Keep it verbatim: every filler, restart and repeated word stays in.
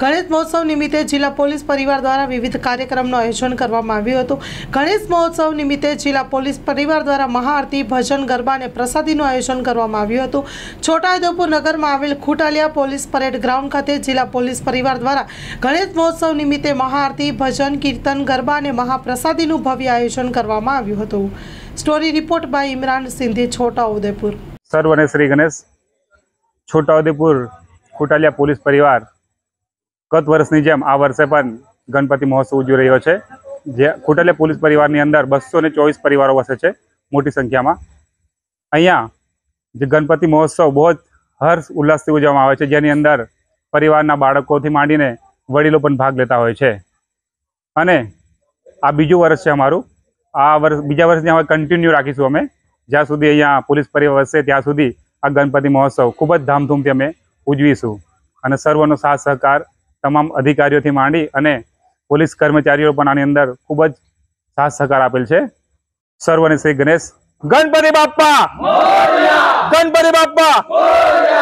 ગણેશ મહોત્સવ નિમિત્તે જિલ્લા પોલીસ પરિવાર દ્વારા વિવિધ કાર્યક્રમનું આયોજન કરવામાં આવ્યું હતું। ગણેશ મહોત્સવ નિમિત્તે જિલ્લા પોલીસ પરિવાર દ્વારા મહાઆરતી, ભજન, ગરબા અને પ્રસાદીનું આયોજન કરવામાં આવ્યું હતું। છોટાઉદેપુર નગરમાં આવેલ ખુટાલિયા પોલીસ પરેડ ગ્રાઉન્ડ ખાતે જિલ્લા પોલીસ પરિવાર દ્વારા ગણેશ મહોત્સવ નિમિત્તે મહાઆરતી, ભજન, કીર્તન, ગરબા અને મહાપ્રસાદીનું ભવ્ય આયોજન કરવામાં આવ્યું હતું। Story report by Imran Sindhi, Chhota Udaipur. સર્વને શ્રી ગણેશ। છોટાઉદેપુર ખુટાલિયા પોલીસ પરિવાર ગત વર્ષની જેમ આ વર્ષે પણ ગણપતિ મહોત્સવ ઉજવી રહ્યો છે। જે ખુટાલિયા પોલીસ પરિવારની અંદર બસો ને ચોવીસ પરિવારો વસે છે મોટી સંખ્યામાં। અહીંયા જે ગણપતિ મહોત્સવ બહુ જ હર્ષ ઉલ્લાસથી ઉજવવામાં આવે છે, જેની અંદર પરિવારના બાળકોથી માંડીને વડીલો પણ ભાગ લેતા હોય છે। અને આ બીજું વર્ષ છે અમારું। આ વર્ષ બીજા વર્ષની અમે કન્ટિન્યુ રાખીશું અમે, જ્યાં સુધી અહીંયા પોલીસ પરિવાર વસે ત્યાં સુધી આ ગણપતિ મહોત્સવ ખૂબ જ ધામધૂમથી અમે ઉજવીશું। અને સર્વનો સાથ સહકાર તમામ અધિકારીઓથી માંડી અને પોલીસ કર્મચારીઓ પણ આની અંદર ખૂબ જ સાથ સહકાર આપેલ છે। સર્વને શ્રી ગણેશ। ગણપતિ બાપ્પા, ગણપતિ બાપ્પા।